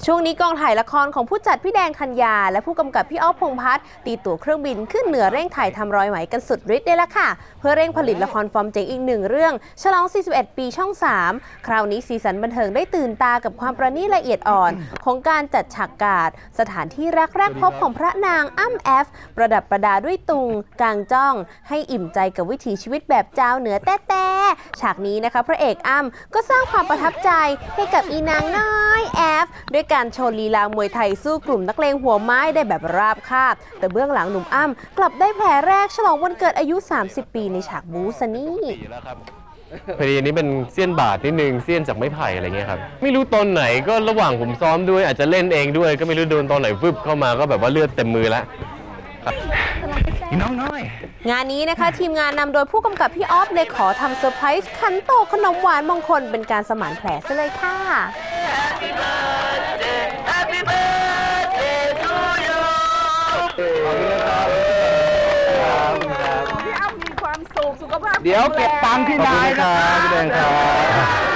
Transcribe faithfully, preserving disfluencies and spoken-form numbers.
ช่วงนี้กองถ่ายละครของผู้จัดพี่แดงธัญญาและผู้กำกับพี่อ๊อฟพงษ์พัฒน์ตีตั๋วเครื่องบินขึ้นเหนือเร่งถ่ายทำรอยไหมกันสุดฤทธิ์ได้แล้วค่ะเพื่อเร่งผลิตละครฟอร์มเจ๋งอีกหนึ่งเรื่องฉลองสี่สิบเอ็ดปีช่องสามคราวนี้สีสันบันเทิงได้ตื่นตากับความประณีตละเอียดอ่อนของการจัดฉากกาดสถานที่รักแรกพบของพระนางอ้ำแอฟประดับประดาด้วยตุงกางจ้องให้อิ่มใจกับวิถีชีวิตแบบเจ้าเหนือแต้ๆฉากนี้นะคะพระเอกอ้ำก็สร้างความประทับใจให้กับอีนางน้อยแอฟด้วยการโชว์ลีลามวยไทยสู้กลุ่มนักเลงหัวไม้ได้แบบราบคาบแต่เบื้องหลังหนุ่มอ้ำกลับได้แผลแรกฉลองวันเกิดอายุสามสิบปีในฉากบู๊ซะนี่พอดีอันนี้เป็นเสี้ยนบาทนิดนึงเสี้ยนจากไม้ไผ่อะไรเงี้ยครับไม่รู้ตอนไหนก็ระหว่างผมซ้อมด้วยอาจจะเล่นเองด้วยก็ไม่รู้โดนตอนไหนฟึบเข้ามาก็แบบว่าเลือดเต็มมือแล้วน้องน้อยงานนี้นะคะทีมงานนำโดยผู้กำกับพี่ออฟเลยขอทำเซอร์ไพรส์ขันโตกขนมหวานมงคลเป็นการสมานแผลซะเลยค่ะ Happy birthday Happy birthday to you พี่อ้ำมีความสุขสุขภาพเดี๋ยวเก็บตังค์พี่นายนะครับพี่แดงครับ